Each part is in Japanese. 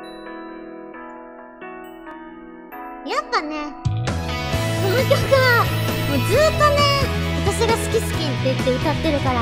やっぱね、この曲はもうずっとね、私が好き好きって言って歌ってるから。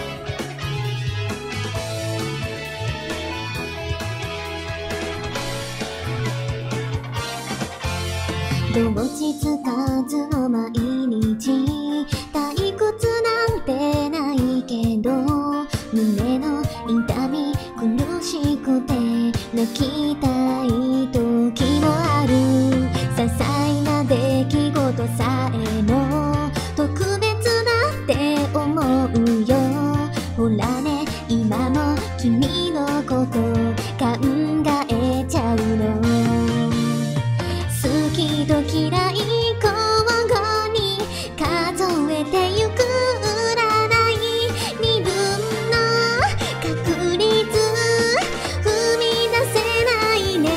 同時つかずの毎日、退屈なんてないけど、胸の痛み苦しくて泣きたい時もある。些細な出来事さえも特別だって思うよ。ほらね、今も君のこと考えちゃうの。好きと嫌い交互に数えてゆく占い、身分の確率踏み出せないね。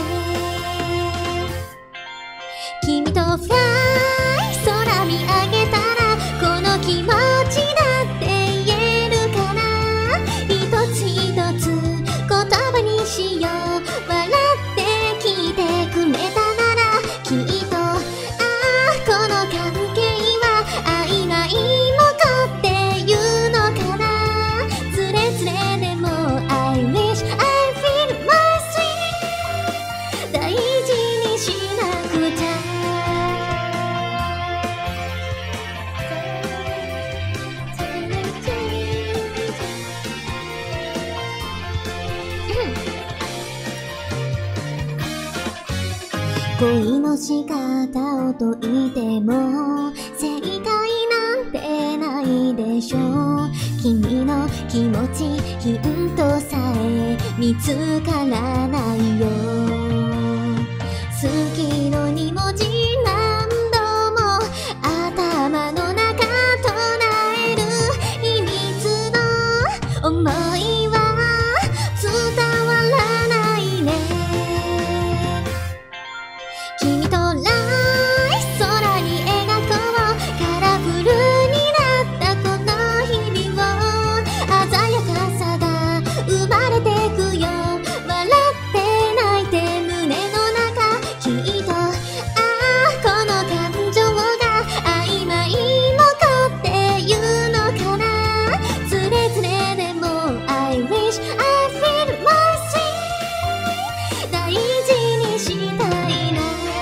君とフライ空見上げたらこの気持ちだって言えるかな。一つ一つ言葉にしよう。笑って聞いてくれたならきっと、ああこの関係は曖昧もこっていうのかな。つれつれでも I wish I feel my sweet 大事にしなくちゃ。恋の仕方を解いても正解なんてないでしょう。君の気持ちヒントさえ見つからないよ。好きの2文字何度も頭の中唱える秘密の想いは伝わらないね。君とライ空に描こうカラフルになったこの日々を。鮮やかさが生まれてくよ。笑って泣いて胸の中きっと、ああこの感情が曖昧もこっていうのかな。つれつれでも I wish I feel my sweet 大事にしたいな。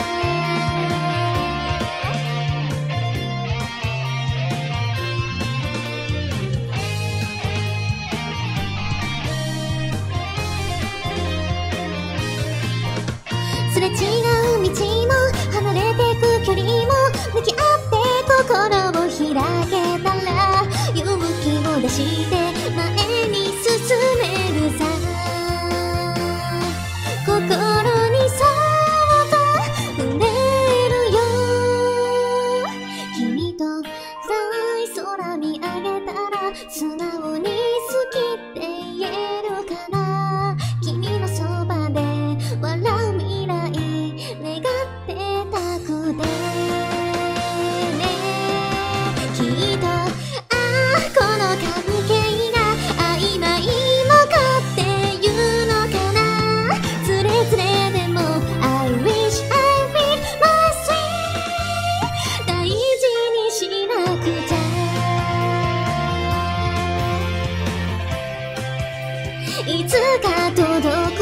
すれ違う道も離れてく距離も向き合って心を開けたら勇気を出して前に進めるさ。心にそっと触れるよ。君とフライ空見上げたら素直に好きって言えるかな。君のそばで笑う未来願ってたくてね。きっと、ああこの関係が曖昧もこっていうのかな。つれつれでも I wish I feel my sweet 大事にしなくちゃ。いつか届く